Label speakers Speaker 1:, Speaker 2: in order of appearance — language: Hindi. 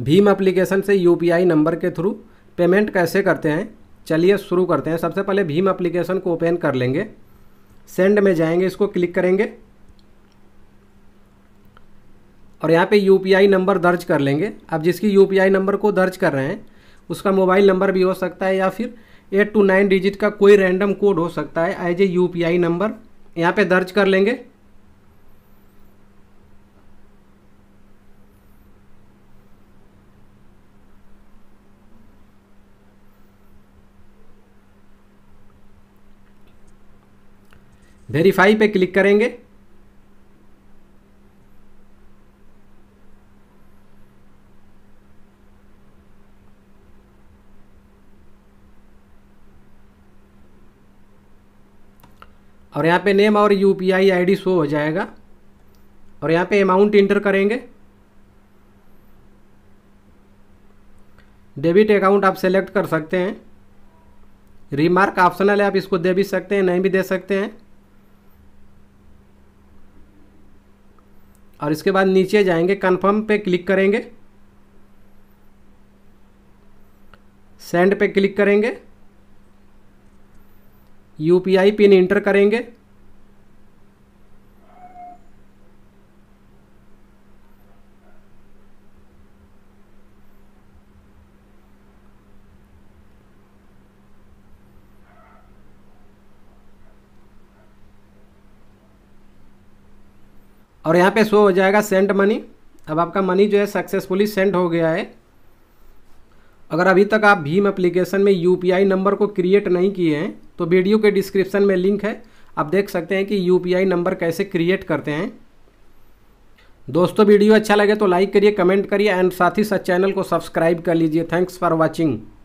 Speaker 1: भीम एप्लीकेशन से यूपीआई नंबर के थ्रू पेमेंट कैसे करते हैं, चलिए शुरू करते हैं। सबसे पहले भीम एप्लीकेशन को ओपन कर लेंगे, सेंड में जाएंगे, इसको क्लिक करेंगे और यहाँ पे यूपीआई नंबर दर्ज कर लेंगे। अब जिसकी यूपीआई नंबर को दर्ज कर रहे हैं उसका मोबाइल नंबर भी हो सकता है या फिर 8 to 9 डिजिट का कोई रैंडम कोड हो सकता है एज ए यूपीआई नंबर, यहाँ पे दर्ज कर लेंगे। वेरीफाई पे क्लिक करेंगे। और यहाँ पे नेम और यूपीआई आईडी शो हो जाएगा और यहाँ पे अमाउंट इंटर करेंगे। डेबिट अकाउंट आप सेलेक्ट कर सकते हैं, रिमार्क ऑप्शनल है, आप इसको दे भी सकते हैं, नहीं भी दे सकते हैं। और इसके बाद नीचे जाएंगे, कन्फर्म पे क्लिक करेंगे, सेंड पे क्लिक करेंगे, यूपीआई पिन इंटर करेंगे और यहाँ पे शो हो जाएगा सेंड मनी। अब आपका मनी जो है सक्सेसफुली सेंड हो गया है। अगर अभी तक आप भीम एप्लीकेशन में यूपीआई नंबर को क्रिएट नहीं किए हैं तो वीडियो के डिस्क्रिप्शन में लिंक है, आप देख सकते हैं कि यूपीआई नंबर कैसे क्रिएट करते हैं। दोस्तों वीडियो अच्छा लगे तो लाइक करिए, कमेंट करिए एंड साथ ही साथ चैनल को सब्सक्राइब कर लीजिए। Thanks for watching.